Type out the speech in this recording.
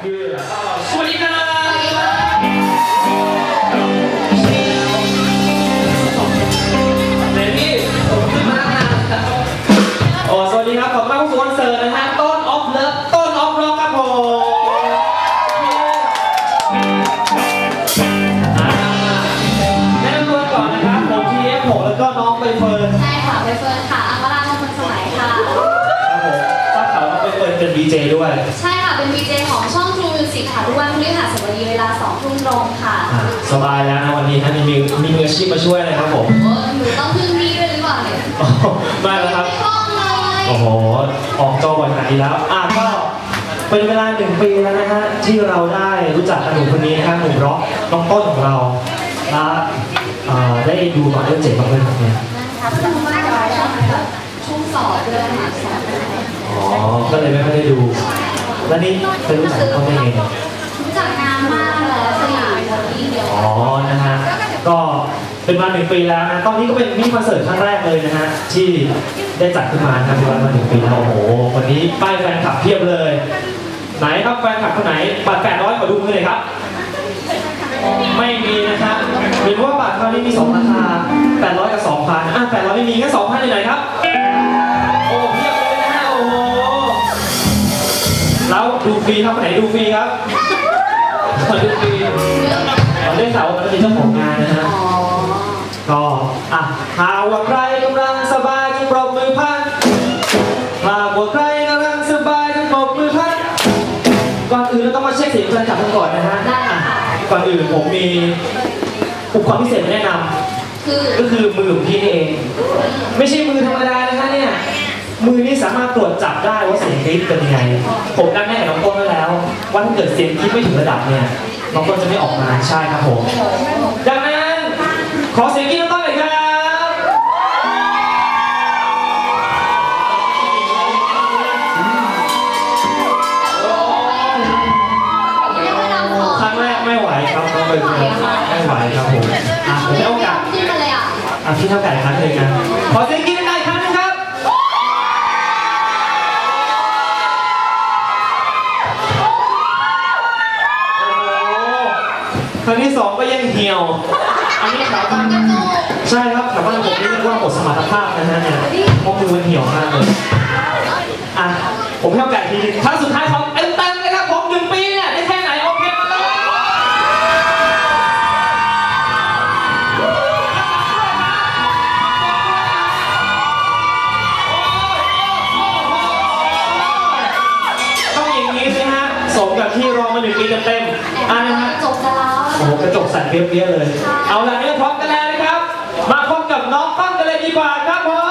สวัสดีครับสวัสดีครับขอบคุณมากผู้คอนเสิร์ตนะฮะต้นออฟเลิฟต้นออฟร็อกครับผมแนะนำตัวก่อนนะครับผมทีเอฟผมแล้วก็น้องใบเฟิร์นใช่ค่ะใบเฟิร์นค่ะอัมราคนสมัยค่ะครับผมทราบข่าวว่าใบเฟิร์นเป็นดีเจด้วยใช่ค่ะเป็นดีเจของช่อง True Music ค่ะทุกวันพฤหัสบดีเวลา 20:00 น.ตรงค่ะสบายแล้วนะวันนี้นะมีมืออาชีพมาช่วยเลยครับผมหนูต้องพึ่งพี่ด้วยหรือเปล่าเนี่ยมาแล้วครับไม่คล่องเลยโอ้โหออกจอบ่อยขนาดนี้แล้วก็เป็นเวลา1 ปีแล้วนะฮะที่เราได้รู้จักหนุ่มคนนี้นะครับหนุ่มร็อกน้องต้นของเราและได้ดูหน่อยเรื่องเจ๋งมากเลยครับเนี่ยดูมากเลยช่วงสอบเลยค่ะสอบก็เลยไม่ได้ดูแล้วนี่เคยรู้จักเขาได้ไงรู้จักงานมากแล้วสนิทคนนี้เดียวนะฮะก็เป็นมา1 ปีแล้วนะตอนนี้ก็เป็นมินิคอนเสิร์ตครั้งแรกเลยนะฮะที่ได้จัดขึ้นมาครับเป็นมา1 ปีแล้วโอ้โหวันนี้ป้ายแฟนคลับเพียบเลยไหนครับแฟนคลับคนไหนบัตร800ขอดูมือเลยครับไม่มีนะครับเห็นว่าบัตรคราวนี้มี2 ราคา800 กับ 2,000800ไม่มีงั้น 2,000อยู่ไหนครับโอ้เพียบเลยนะฮะโอ้โหแล้วดูฟรีครับไหนดูฟรีครับดูฟรีเราได้ข่าวว่ามันจะมีเจ้าของงานนะฮะก็หากว่าใครกำลังสบายจงปรบมือพันหากว่าใครกำลังสบายจงปรบมือพันก่อนอื่นเราต้องมาเช็คเสียงแฟนคลับกันก่อนนะฮะก่อนอื่นผมมีอุปกรณ์พิเศษมาแนะนำก็คือมือของพี่นี่เองไม่ใช่มือธรรมดานะฮะเนี่ยมือนี้สามารถตรวจจับได้ว่าเสียงกรี๊ดเป็นยังไงผมนัดแน่กับน้องต้นไว้แล้วว่าถ้าเกิดเสียงกรี๊ดไม่ถึงระดับเนี่ยน้องต้นจะไม่ออกมาใช่ครับผมดังนั้นขอเสียงกรี๊ดน้องต้นหน่อยครับครั้งแรกไม่ไหวครับน้องใบเฟิร์นไม่ไหวครับผมผมให้โอกาสพี่เท่ากันครั้งหนึ่งนะขอเสียงกรี๊ดได้ครั้งนึงครับครั้งที่2ก็ยังเหี่ยวอันนี้แถวบ้านใช่ครับแถวบ้านผมนี่เรียกว่าหมดสมรรถภาพนะฮะเนี่ยเพราะมือมันเหี่ยวมากเลยผมให้โอกาสทีนึงครั้งสุดท้ายของเต็มเลยครับผม1 ปีเนี่ยได้แค่ไหนโอเคมาเลยต้องอย่างนี้สิฮะสมกับที่รอมา1 ปีเต็มนะฮะจบกันแล้วโอ้โหกระจกสั่นเปี้ยๆเลยเอาล่ะเนี่ยพร้อมกันแล้วนะครับมาพบกับน้องต้นกันเลยดีกว่าครับผม